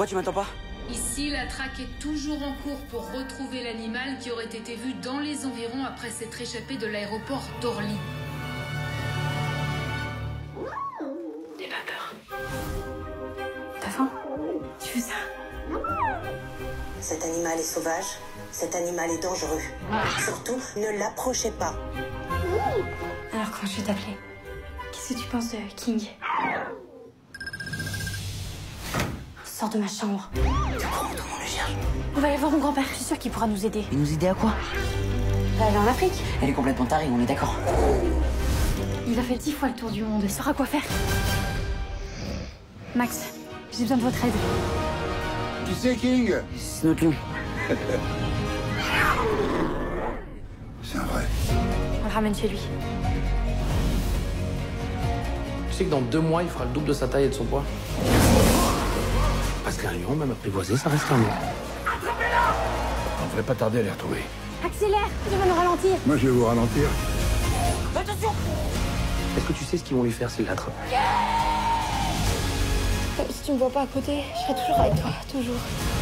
Pourquoi tu m'attends pas? Ici, la traque est toujours en cours pour retrouver l'animal qui aurait été vu dans les environs après s'être échappé de l'aéroport d'Orly. N'aie pas peur. T'as faim? Tu veux ça? Cet animal est sauvage, cet animal est dangereux. Surtout, ne l'approchez pas. Alors quand je vais t'appeler, qu'est-ce que tu penses de King? Sors de ma chambre. Tout le monde le cherche. On va aller voir mon grand-père, je suis sûre qu'il pourra nous aider. Et nous aider à quoi? On va aller en Afrique. Elle est complètement tarée, on est d'accord. Il a fait 10 fois le tour du monde, il saura quoi faire. Max, j'ai besoin de votre aide. Tu sais, King? C'est notre lion. C'est un vrai. On le ramène chez lui. Tu sais que dans 2 mois, il fera le double de sa taille et de son poids. Parce qu'un lion, même apprivoisé, ça reste un lion. On devrait pas tarder à les retrouver. Accélère, tu vas nous ralentir. Moi, je vais vous ralentir. Attention! Est-ce que tu sais ce qu'ils vont lui faire s'ils l'attrapent? Si tu me vois pas à côté, je serai toujours avec toi, toujours.